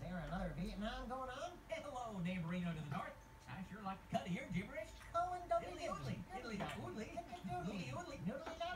there another Vietnam going on? Hello, neighborino to the north. I sure like to cut of your gibberish. Oh, and Diddly oodly, diddly oodly, oodly oodly. Noodly